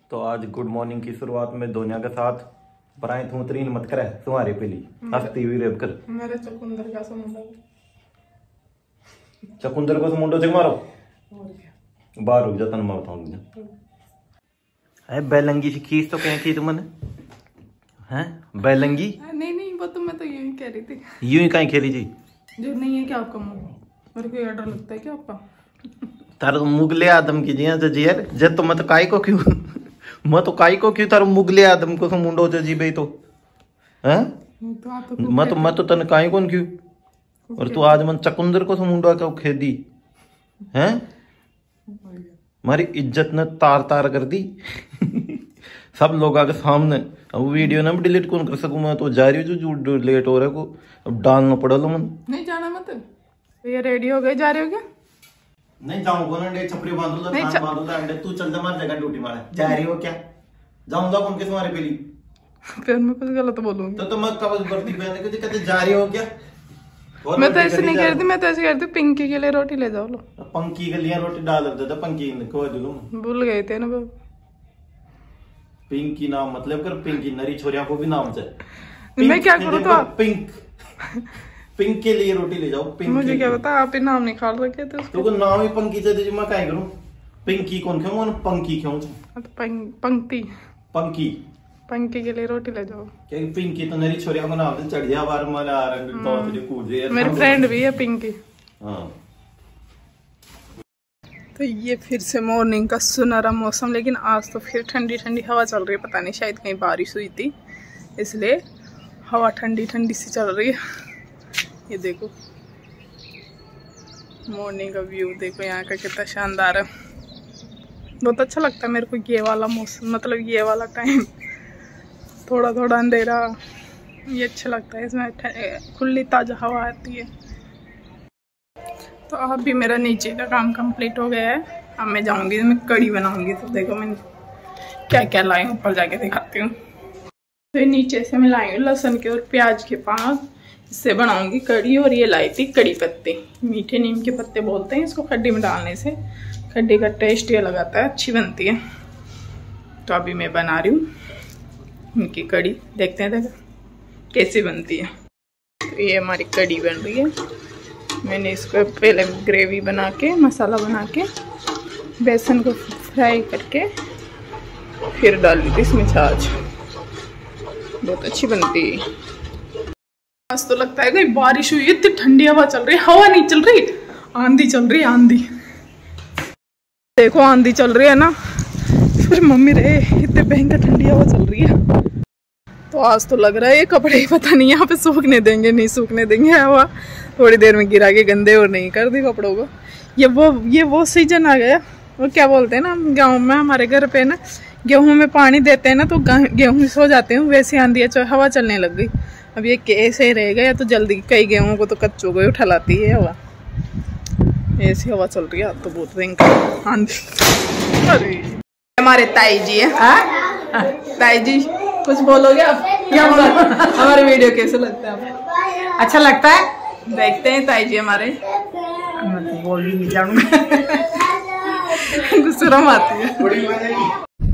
तो आज good morning की शुरुआत में धोनिया के साथ बराए थूतरीन मत करे तुम्हारे पेली हस्ती हुई रेब कर मेरे चकुंदर का समुंडा चकुंदर को समुंडो से मारो बाहर रुक जा तन मैं बताऊं अरे बैलंगी से खींच तो कहीं की तुमने हैं बैलंगी नहीं वो तो मैं तो यूं ही कह रही थी यूं ही कहीं खेली जी जो नहीं है क्या आपका मुंह मेरे को डर लगता है क्या आपका तार मुगले आदम की जिया जी यार जब तो मत काई को क्यों मैं तो काई को क्यों तार मुगले आदम को मुंडो जी भाई तो हैं मैं तो तन काई कौन क्यों और तू आज मन चकुंदर को मुंडो क्यों खेदी हैं हमारी इज्जत ने तार तार कर दी सब लोगों के सामने अब वीडियो ना डिलीट कौन कर सकूं मैं तो जा रही हूँ जो लेट हो रहा है को अब डालना पड़ा लो मन नहीं जाना मत ये रेडी हो गए जा रहे हो क्या नहीं जाऊंगा ना छपरी बांधूंगा अंडे तू चल जा मार जगह ड्यूटी मारे जा रही हो क्या जाऊंगा कौन के तुम्हारे पेली फिर मैं कुछ गलत बोलूंगी तो मैं कब वर्दी पहनने के कहते जा रही हो क्या मैं तो ऐसे नहीं कह रही थी मैं तो ऐसे कह रही थी पिंकी के लिए रोटी ले जाओ लो पंकी के लिए रोटी डाल देता पंकी को भूल गए थे ना पिंकी नाम मतलब कर पिंकी नरी छोरिया को भी नाम चाहिए मैं क्या करूँ तो पिंक पिंक के लिए रोटी ले जाओ पिंक मुझे क्या पता आप ही नाम निकाल रखे थे तो नाम ही पंकी चाहिए मैं क्या करूँ पिंकी कौन क्यों पंकी क्यों पंक्ति पंकी पंकी के लिए रोटी ले जाओ क्या पिंकी तो नरी छोरिया को नाम से चढ़िया बार माला मेरी फ्रेंड भी है पिंकी हाँ तो ये फिर से मॉर्निंग का सुनहरा मौसम लेकिन आज तो फिर ठंडी ठंडी हवा चल रही है पता नहीं शायद कहीं बारिश हुई थी इसलिए हवा ठंडी ठंडी सी चल रही है ये देखो मॉर्निंग का व्यू देखो यहाँ का कितना शानदार है बहुत अच्छा लगता है मेरे को ये वाला मौसम मतलब ये वाला टाइम थोड़ा थोड़ा अंधेरा ये अच्छा लगता है इसमें खुली ताज़ा हवा आती है। तो अब भी मेरा नीचे का काम कंप्लीट हो गया है अब मैं जाऊंगी मैं कड़ी बनाऊंगी तो देखो मैंने क्या क्या लाई ऊपर जाके दिखाती हूँ। तो नीचे से मैं लाई हूँ लहसुन के और प्याज के पास इससे बनाऊंगी कड़ी और ये लाई थी कड़ी पत्ते मीठे नीम के पत्ते बोलते हैं इसको खड्डी में डालने से खड्डी का टेस्ट ये लगाता है अच्छी बनती है। तो अभी मैं बना रही हूँ इनकी कड़ी देखते हैं कैसी बनती है। तो ये हमारी कड़ी बन रही है मैंने इसको पहले ग्रेवी बना के मसाला बना के बेसन को फ्राई करके फिर डाल दी थी इसमें छाछ बहुत अच्छी बनती है। आज तो लगता है कहीं बारिश हुई इतनी ठंडी हवा चल रही है हवा नहीं चल रही आंधी चल रही है आंधी देखो आंधी चल रही है ना फिर मम्मी रे इतने भयंकर ठंडी हवा चल रही है। तो आज तो लग रहा है ये कपड़े ही पता नहीं यहाँ पे सूखने देंगे नहीं सूखने देंगे हवा थोड़ी देर में गिरा के गंदे और नहीं कर दी कपड़ों को। ये वो सीजन आ गया वो क्या बोलते हैं ना गाँव में हमारे घर पे ना गेहूं में पानी देते हैं ना तो गेहूं सो जाते हैं वैसे आंधी हवा चलने लग गई। अब ये कैसे रह गया तो जल्दी कई गेहूं को तो कच्चों को उठा लाती है हवा ऐसी हवा चल रही है तो बहुत भयंकर आंधी। अरे हमारे ताई जी है ताई जी कुछ बोलोगे आप हमारे वीडियो कैसे लगता है आपको अच्छा लगता है देखते हैं ताई जी हमारे बोल भी नहीं जाऊंगा शर्म आती है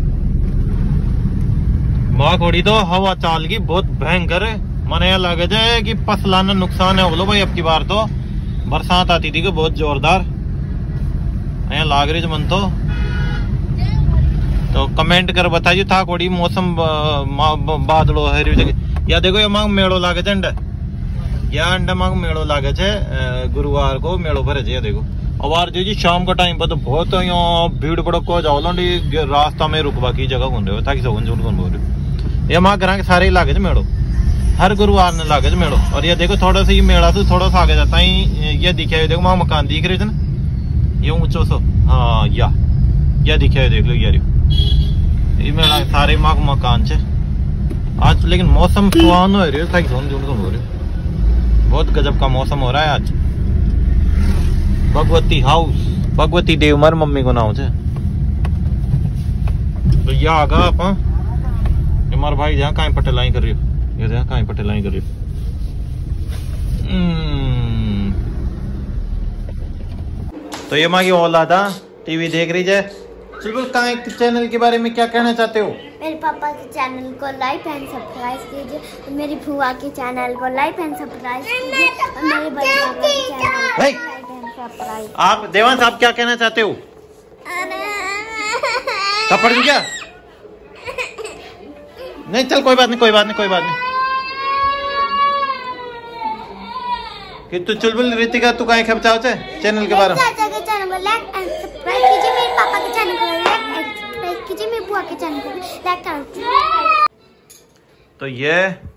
माँ थोड़ी तो हवा चाल की बहुत भयंकर है मन यह लगे जाए कि फसला ने नुकसान है बोलो भाई अब की बार तो बरसात आती थी कि बहुत जोरदार यहाँ लाग रही मन तो कमेंट कर बताइए था कोड़ी मौसम बादलो है या देखो ये मांग मेड़ो लागे अंडा या अंडा मांग मेड़ो लागे गुरुवार को मेड़ो भरे छे देखो और जी शाम का टाइम पर तो बहुत यहाँ भीड़ भड़क जाओ रास्ता में रुकवा की जगह घूम रहे हो ताकि झूठ बोल रहे हो ये माँ घर के सारे लागे मेड़ो हर गुरुवार ने लागे मेड़ो। और ये देखो थोड़ा सा ये मेड़ा से थोड़ा सा आगे जाता है ये दिखे देखो वहां मकान दिख रहे थे ना ये ऊंचो सो हाँ या दिखे देख लो यार ये मेरा सारे माँ मकान छे आज लेकिन मौसम सुहान हो रही है हो रही बहुत गजब का मौसम हो रहा है आज। भगवती हाउस भगवती देव मार मम्मी को नाम छे तो ये आगा आप हमारे भाई जहाँ कहीं पटेलाई कर रही हो ये जहाँ कहीं पटेलाई कर रही हो तो ये माँ की औलाद टीवी देख रही है चुलबुल कहाँ चैनल के बारे में क्या कहना चाहते हो? मेरे पापा के चैनल को लाइक एंड सब्सक्राइब कीजिए, मेरी फुआ के चैनल को लाइक एंड सब्सक्राइब कीजिए और मेरे भैया के चैनल को लाइक एंड सब्सक्राइब। आप देवांश आप क्या कहना चाहते हो? थप्पड़ दी क्या? नहीं चल कोई बात नहीं, कोई बात नहीं, कोई बात नहीं। कि तू चुलबुल रितिका तू कहीं खब चाहो चैनल के बारे में? चाचा के चैनल को लाइक एंड सब्सक्राइब कीजिए, मेरे पापा के चैनल को लाइक एंड सब्सक्राइब कीजिए, मेरी बुआ के चैनल को लाइक एंड। तो ये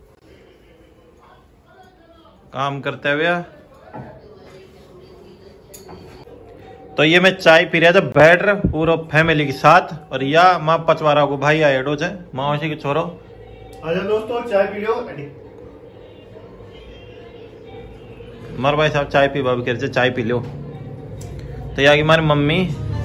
काम करते हुए तो ये मैं चाय पी रहा था बैठ रहा पूरा फैमिली के साथ। और या माँ पचवारा को भाई आए डो माओसी के छोरो आजा दोस्तों चाय पी लो। मार भाई साहब चाय पी बाबू कह रहे चाय पी लो। तो यहाँ की हमारी मम्मी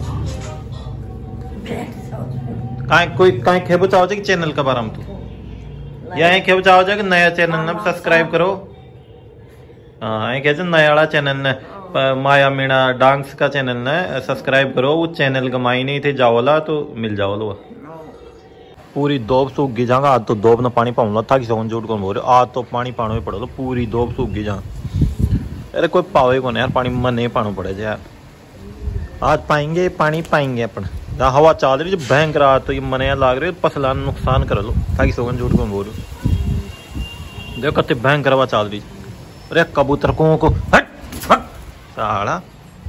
कहीं खेबो चाहो कि चैनल का बारे में तू यहाँ खेबो चाहो कि नया चैनल ने सब्सक्राइब करो। हाँ कह नया वाला चैनल ने माया मीणा डांस का चैनल ने सब्सक्राइब करो। वो चैनल कमाई नहीं थे जाओला तो मिल जाओ। पूरी दोब सूख गई जागा। आज तो दोब न पानी पाऊंगा था कि सोन झूठ कौन बोल रहे। आज तो पानी पानो ही पड़ो पूरी दोब सूख गई जहाँ। अरे कोई पावे कौन यार पानी मन नहीं पानो पड़े यार। आज पाएंगे पानी पाएंगे अपन जहाँ हवा चल रही जो भयंकर आज तो ये मन लाग रही फसला नुकसान कर लो ताकि सोन झूठ कौन बोलो। देखो कते भयंकर हवा चल रही। अरे कबूतर को हट हट साला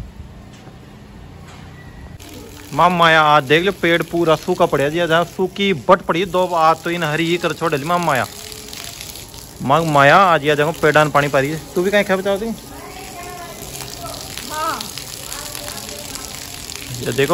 माया आज देख लो पेड़ पूरा सूखा पड़ा दिया जहाँ सूखी बट पड़ी दो आज तो इन हरी ही कर छोड़ ली माया। माया आज यह जगह पेड़ान पानी पा रही है। तू भी कहीं खा बचाओ दी ये देखो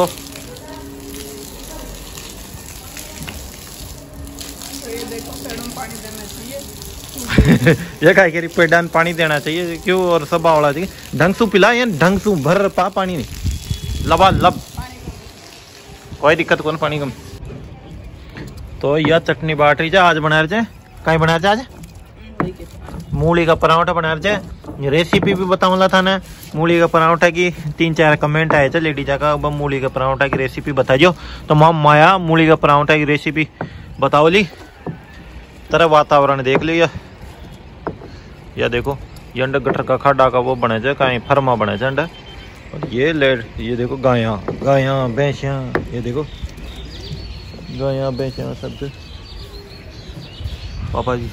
ये क्या कह रही पेड़ान पानी देना चाहिए क्यों और सब बावला चाहिए ढंग से पिला या ढंग से भर पा पानी नहीं लबा लब कोई दिक्कत कौन पानी कम। तो यह चटनी बाट रही आज बना रहे कहीं बना रहे आज मूली का पराठा बना रहे। रेसिपी भी बताऊंगा था ना मूली का पराठा की 3-4 कमेंट आए थे लेडीज का मूली का पराठा की रेसिपी बताइयो। तो माया मूली का पराठा की रेसिपी बताओ ली तरह वातावरण देख लिया। या देखो ये अंडा गटर का खड्डा का वो बने जाए कहीं फरमा बने जाए अंडा। और ये देखो गायां भैंसियां ये देखो गायां भैंसियां सब पापा जी।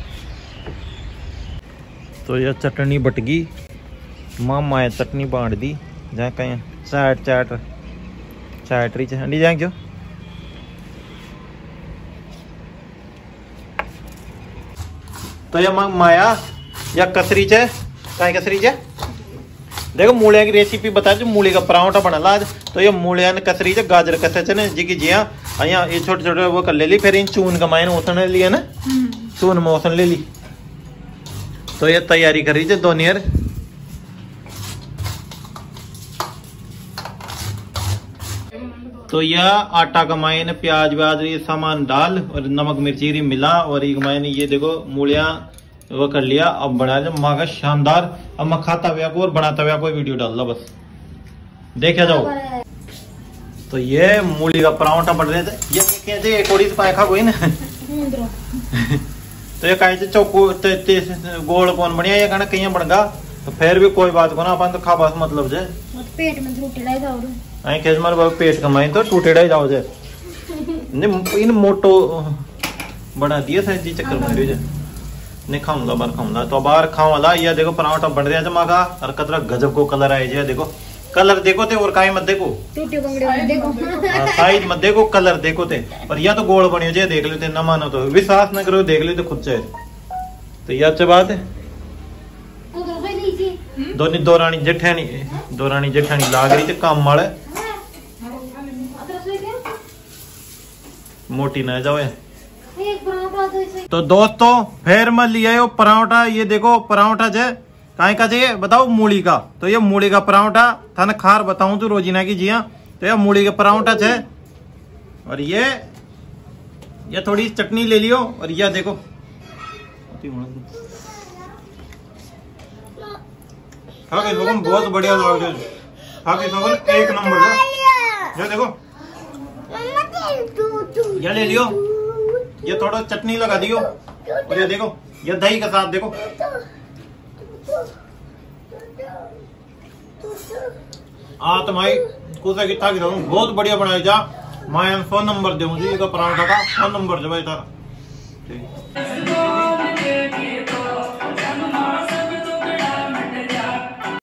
तो यह चटनी बटगी मामा है चटनी बांट दी जहाँ कहीं चाट रही अंडी जाए जो। तो यह माया या कसरी चे कहीं कसरी चे देखो मूलिया की रेसिपी बता जो मूली का पराठा बना आज। तो ये मूलिया ने कसरी चे गाजर कसे चे ने जी की जिया यहाँ ये छोटे छोटे वो कर ले ली फिर इन चून का मायने ओसन ले लिया ना चून में ओसन ले ली। तो ये तैयारी कर रही है दोनियर। तो यह आटा का मायने प्याज व्याज ये सामान डाल और नमक मिर्ची मिला और एक मायने ये देखो मूलिया वो कर लिया। अब बना लिया माँ का शानदार। अब मैं खाता हुआ को और बनाता हुआ कोई वीडियो डाल लो बस देखा जाओ। तो ये मूली का पराठा बन रहे थे ये कैसे कोड़ी से पाए खा कोई ना। तो ये कहीं चौको गोल कौन बढ़िया ये कहना कहीं बन गा तो फिर भी कोई बात को ना अपन तो खा पास मतलब जे पेट में टूटेड़ा जाओ आई कैसे मारे बाबू पेट कमाई तो टूटेड़ा ही जाओ जे इन मोटो बना दिया था जी चक्कर में रही नहीं खाऊंगा बार खाऊंगा तो बार खाऊंगा। ये देखो पराठा बन रहा है जमा का और कतरा गजब को कलर आए जे देखो कलर देखो थे और काई मत देखो टूटे बंगड़े देखो साइज मत देखो कलर देखो थे और या तो गोल बनी हो देख लेते न मानो तो विश्वास न करो देख लेते खुद से। तो ये अच्छी बात है दो रानी जेठानी लाग रही थी काम माड़े मोटी न जाओ। तो दोस्तों फिर मैं लिया हो पराठा ये देखो पराठा जे काहे का चाहिए बताओ मूली का। तो ये मूली का पराठा था ना खार बताऊं तो रोजीना की जिया। तो ये मूली का पराठा है और ये थोड़ी चटनी ले लियो और ये देखो बहुत बढ़िया एक नंबर ये देखो ये ले लियो, ये थोड़ा चटनी लगा दियो, और ये देखो ये दही के साथ देखो। तुम्हारी कुछ कितना की बहुत बढ़िया बनाई जा। मैं फोन नंबर दूँ जी, पराठा का फोन नंबर जो भाई तारा।